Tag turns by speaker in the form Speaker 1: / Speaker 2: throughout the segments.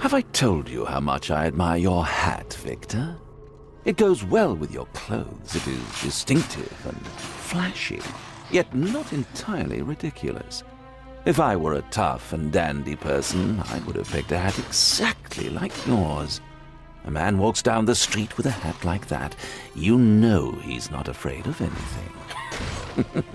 Speaker 1: Have I told you how much I admire your hat, Victor? It goes well with your clothes. It is distinctive and flashy, yet not entirely ridiculous. If I were a tough and dandy person, I would have picked a hat exactly like yours. A man walks down the street with a hat like that. You know he's not afraid of anything.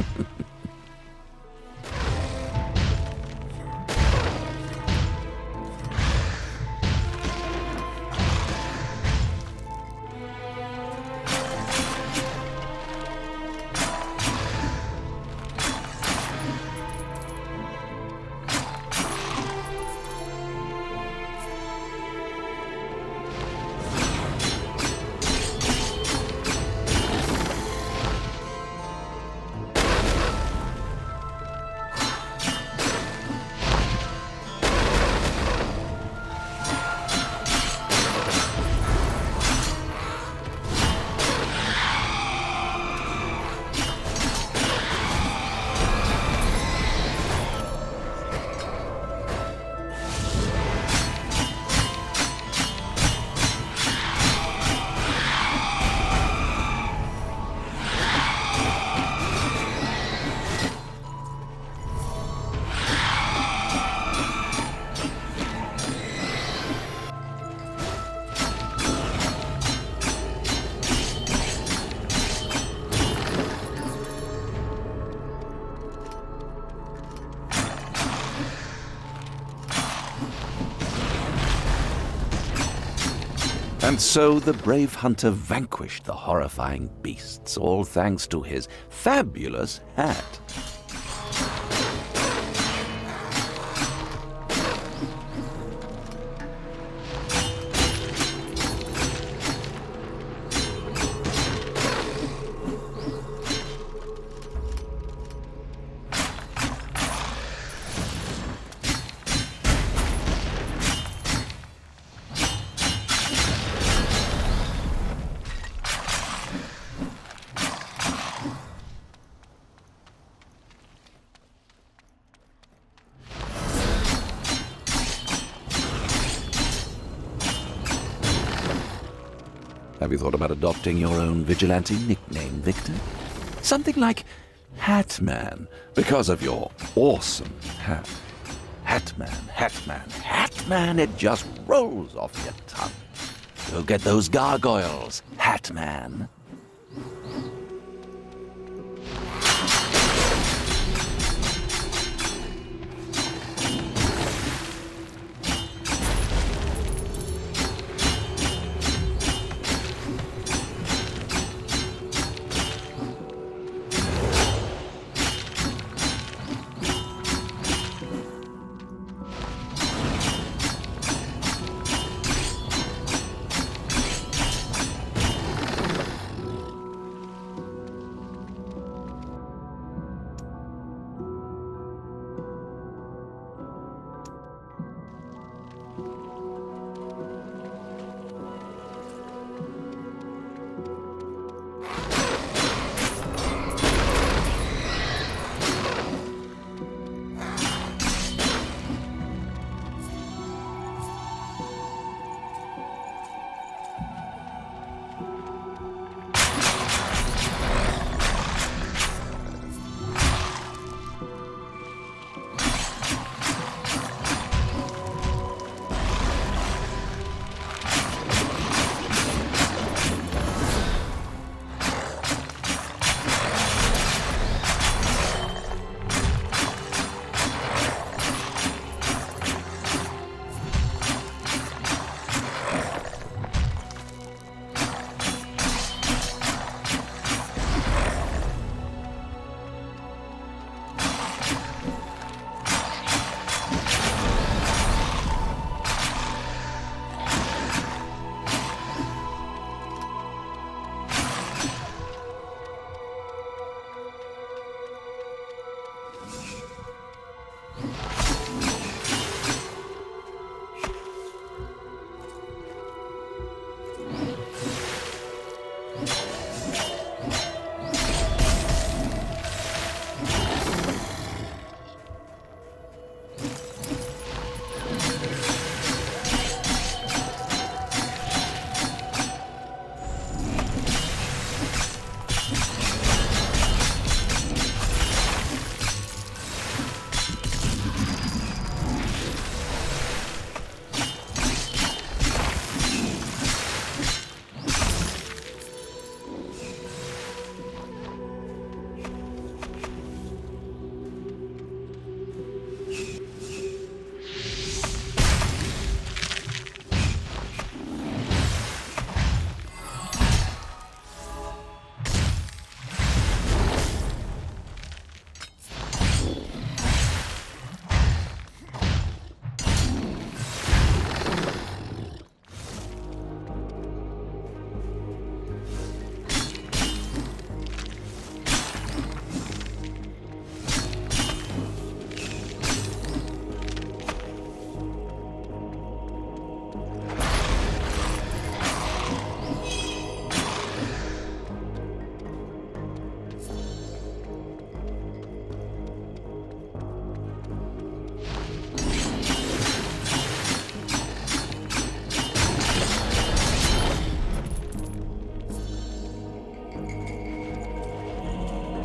Speaker 1: And so the brave hunter vanquished the horrifying beasts, all thanks to his fabulous hat. Have you thought about adopting your own vigilante nickname, Victor? Something like Hatman, because of your awesome hat. Hatman, Hatman, Hatman, it just rolls off your tongue. Go get those gargoyles, Hatman.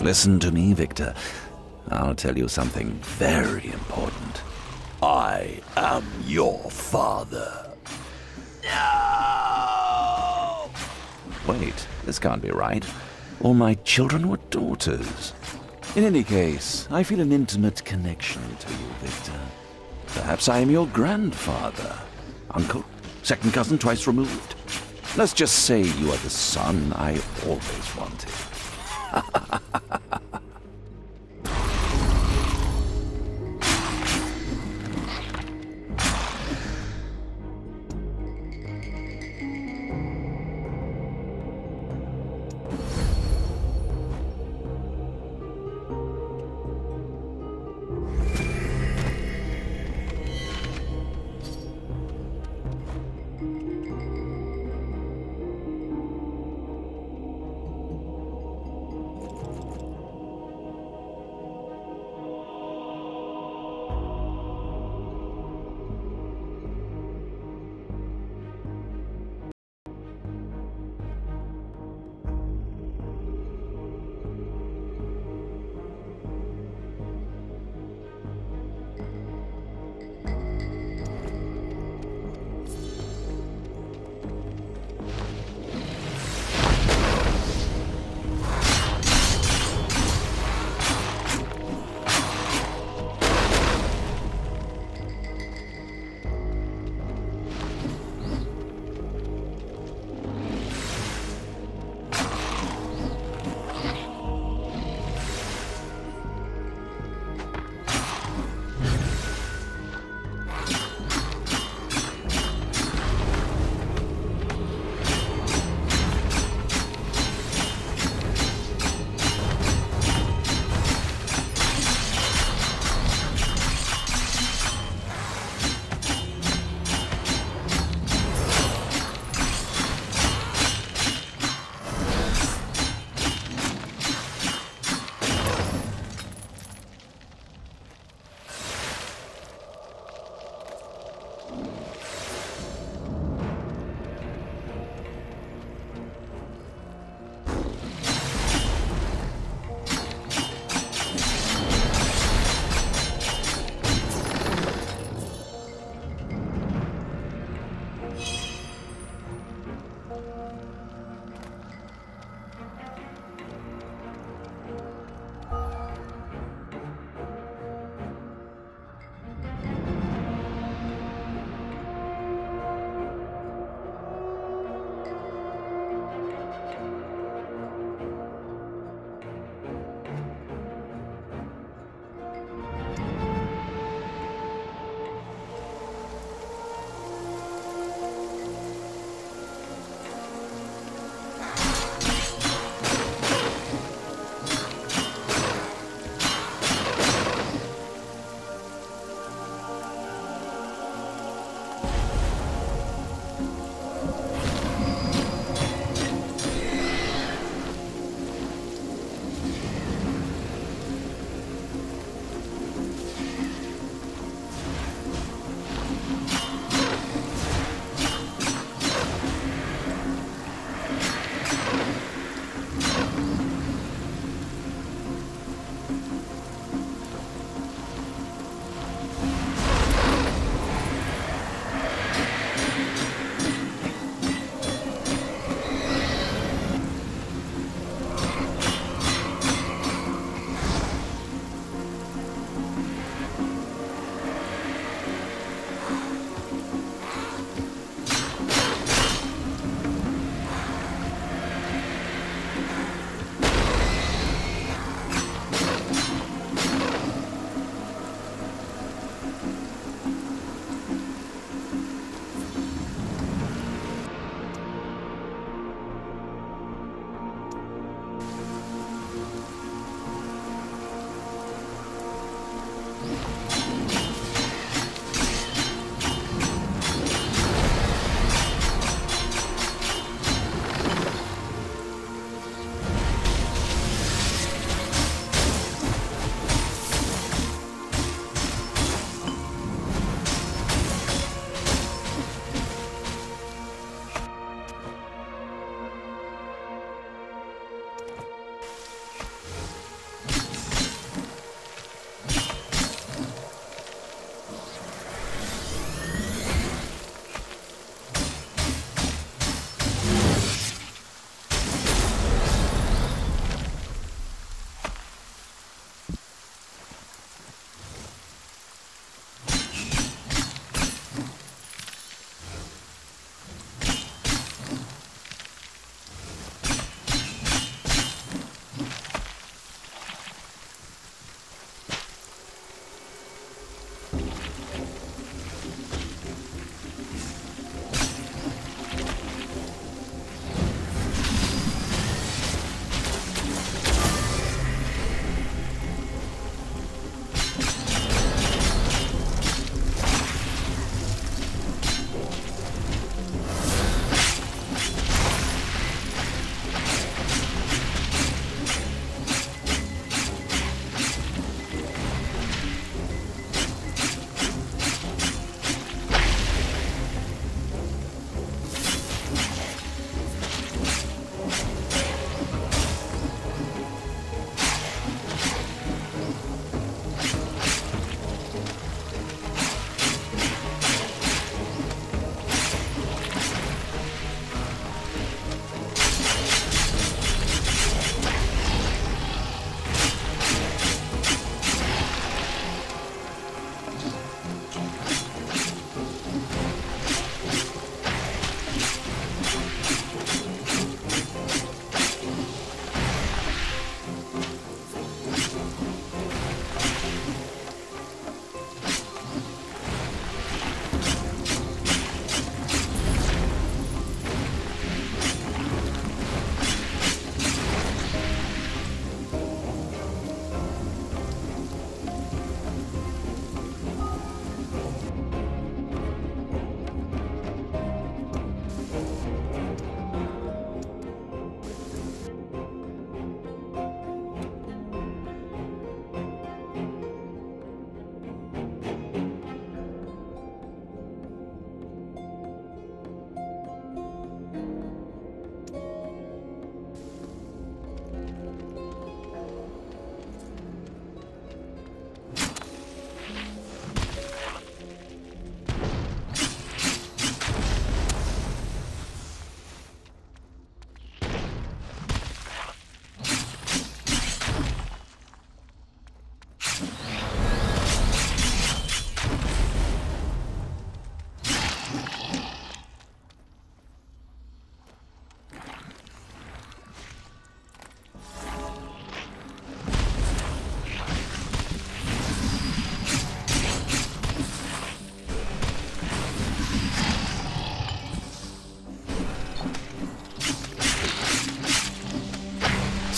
Speaker 1: Listen to me, Victor. I'll tell you something very important.
Speaker 2: I am your father.
Speaker 1: No! Wait, this can't be right. All my children were daughters. In any case, I feel an intimate connection to you, Victor. Perhaps I am your grandfather. Uncle? Second cousin twice removed? Let's just say you are the son I always wanted.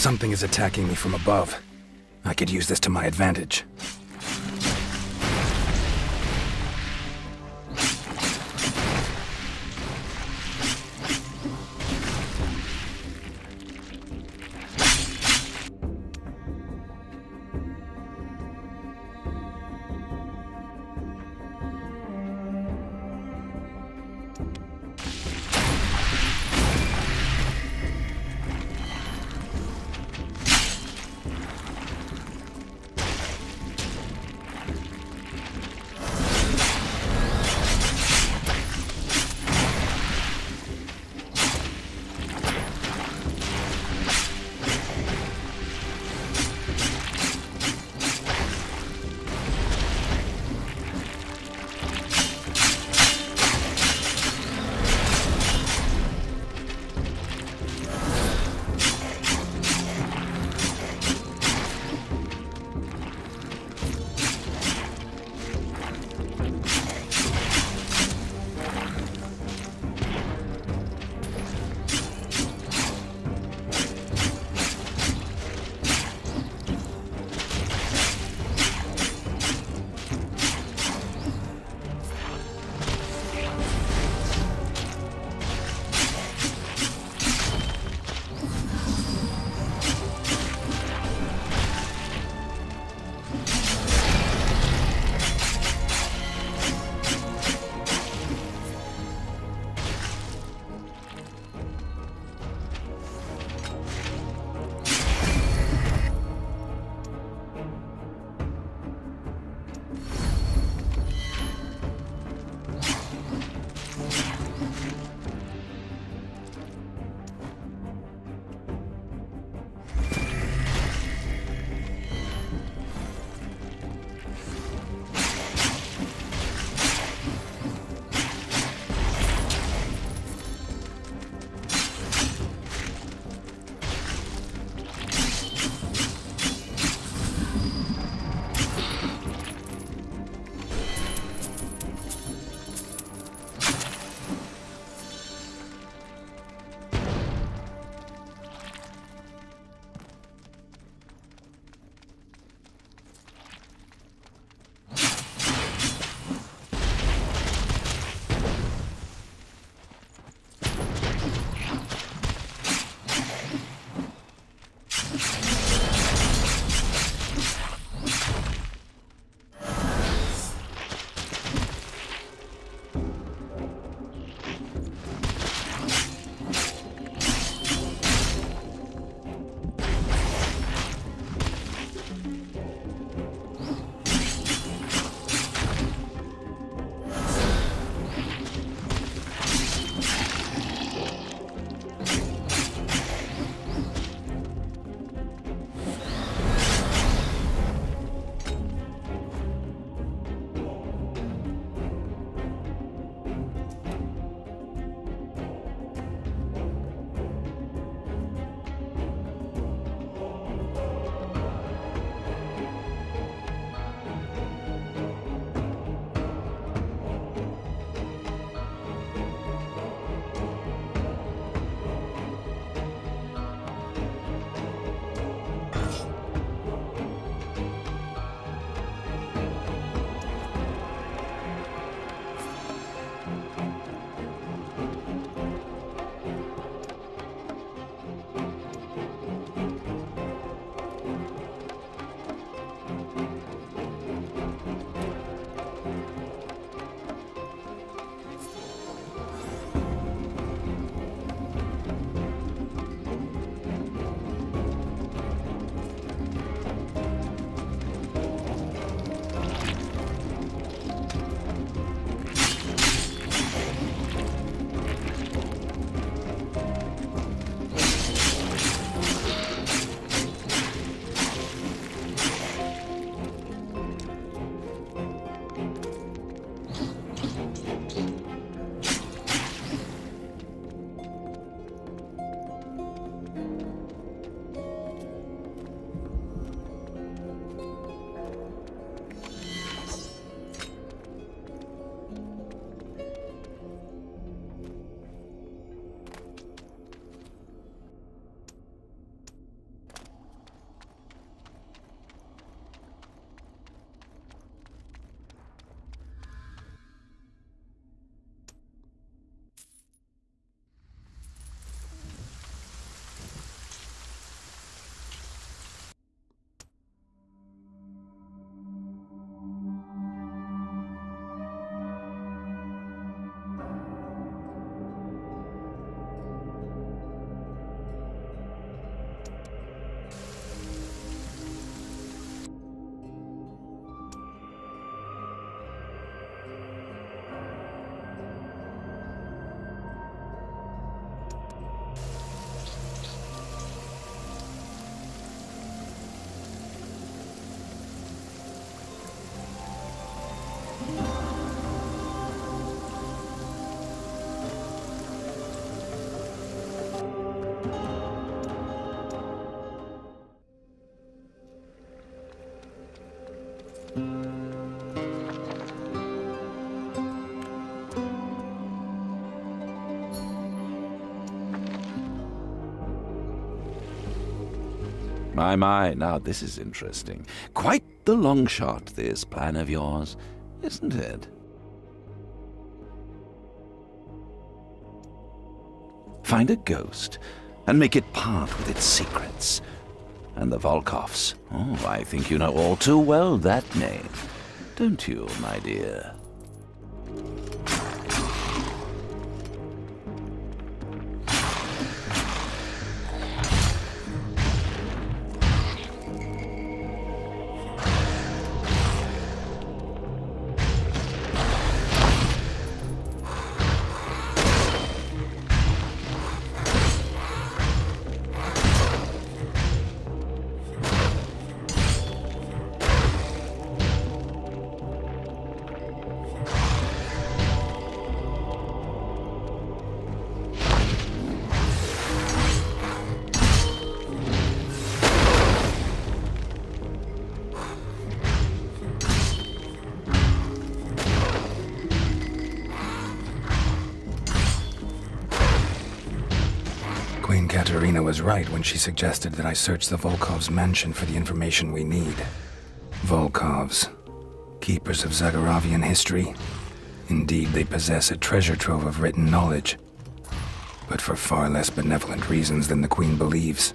Speaker 3: Something is attacking me from above. I could use this to my advantage.
Speaker 1: My, now this is interesting. Quite the long shot, this plan of yours, isn't it? Find a ghost and make it part with its secrets. And the Volkovs. Oh, I think you know all too well that name. Don't you, my dear?
Speaker 3: Queen Katerina was right when she suggested that I search the Volkovs' mansion for the information we need. Volkovs, keepers of Zagorovian history. Indeed, they possess a treasure trove of written knowledge, but for far less benevolent reasons than the Queen believes.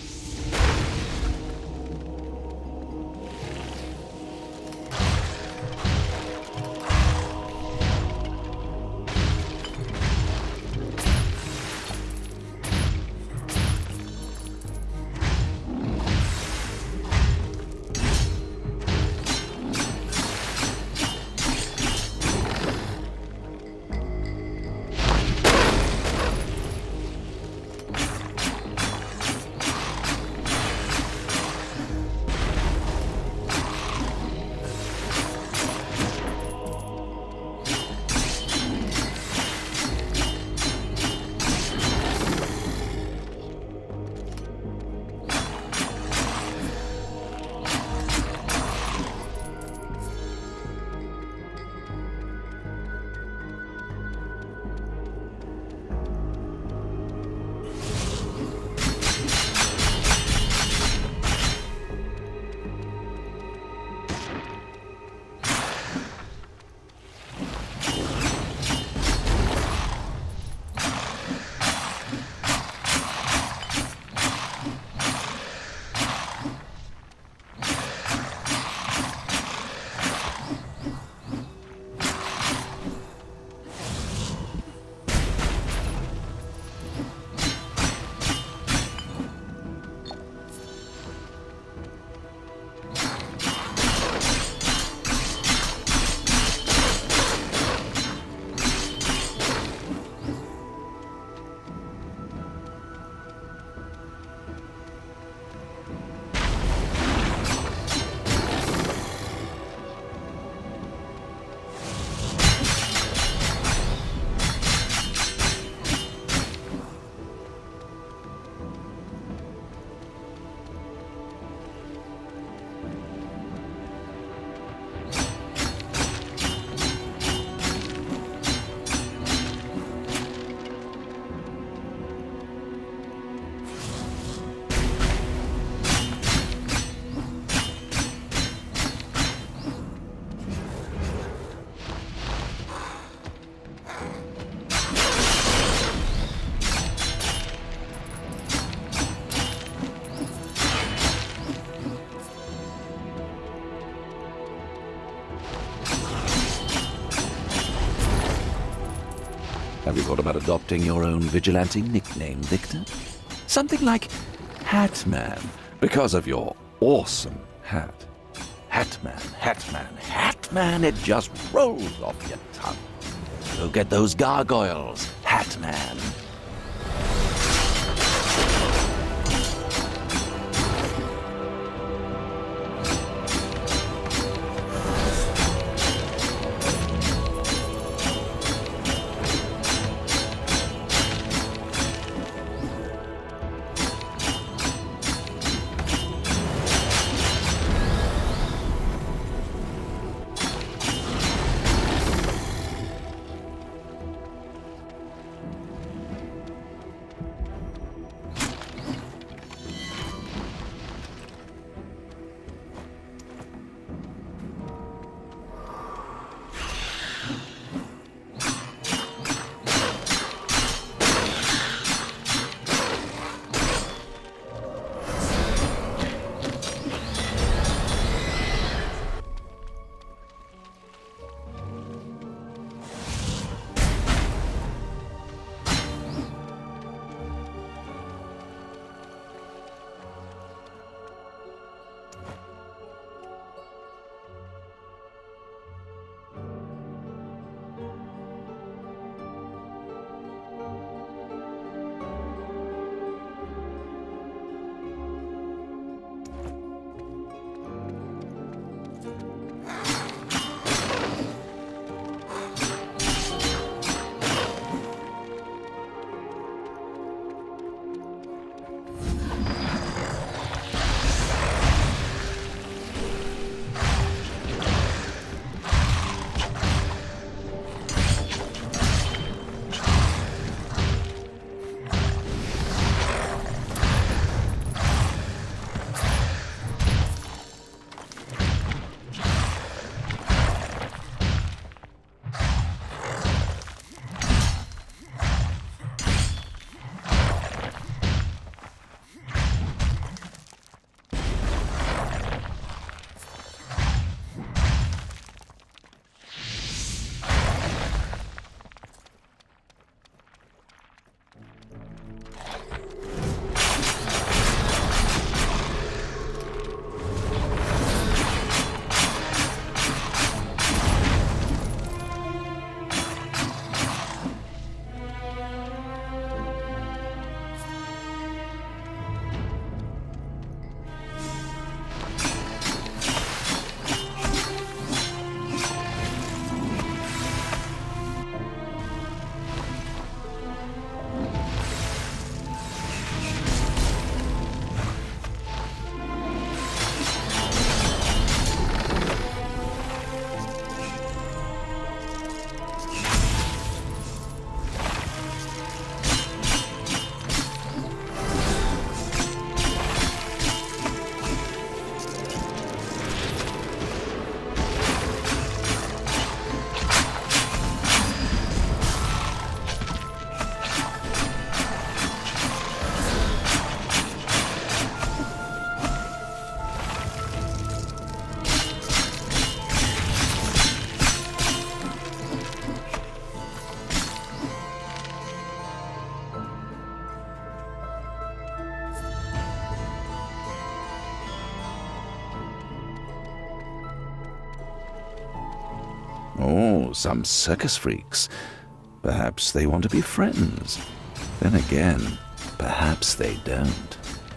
Speaker 1: Have you thought about adopting your own vigilante nickname, Victor? Something like Hatman, because of your awesome hat. Hatman, Hatman, Hatman, it just rolls off your tongue. Go get those gargoyles, Hatman. Oh, some circus freaks. Perhaps they want to be friends. Then again, perhaps they don't.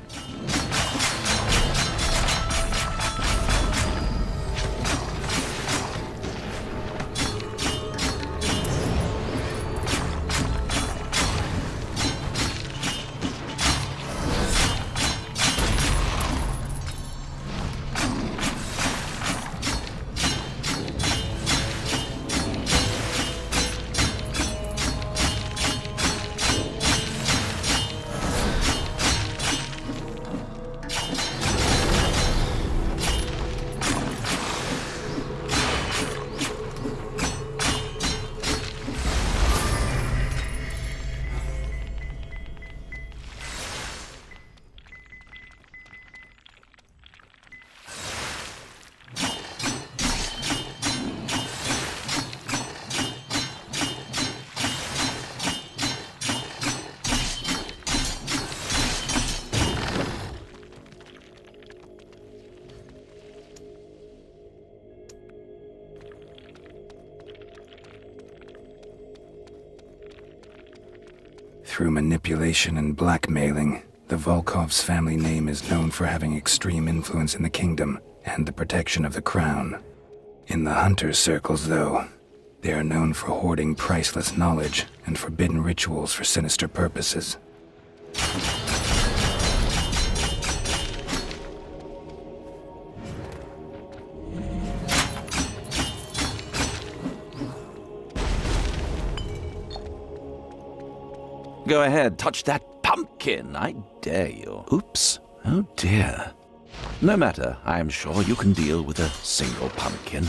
Speaker 3: Through manipulation and blackmailing, the Volkov's family name is known for having extreme influence in the kingdom and the protection of the crown. In the hunters' circles, though, they are known for hoarding priceless knowledge and forbidden rituals for sinister purposes.
Speaker 1: Go ahead, touch that pumpkin, I dare you. Oops, oh dear. No matter, I am sure you can deal with a single pumpkin.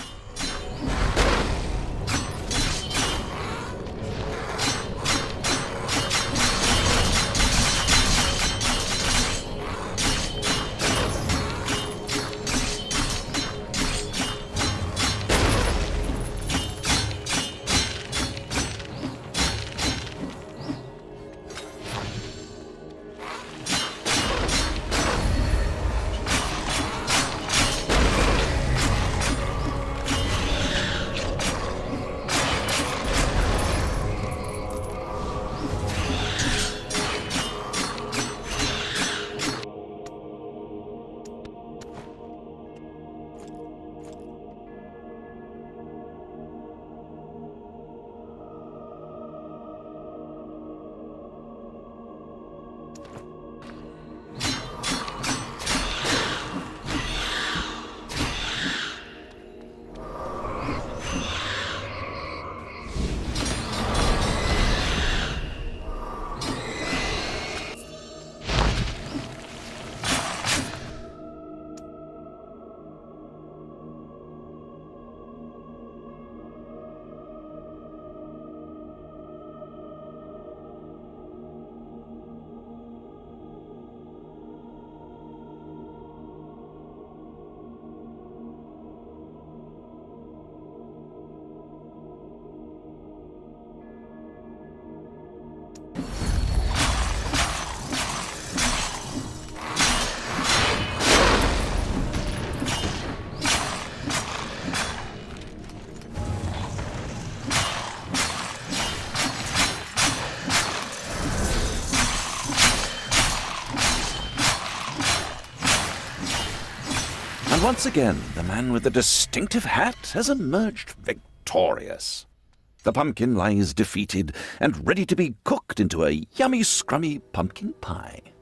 Speaker 1: Once again, the man with the distinctive hat has emerged victorious. The pumpkin lies defeated and ready to be cooked into a yummy, scrummy pumpkin pie.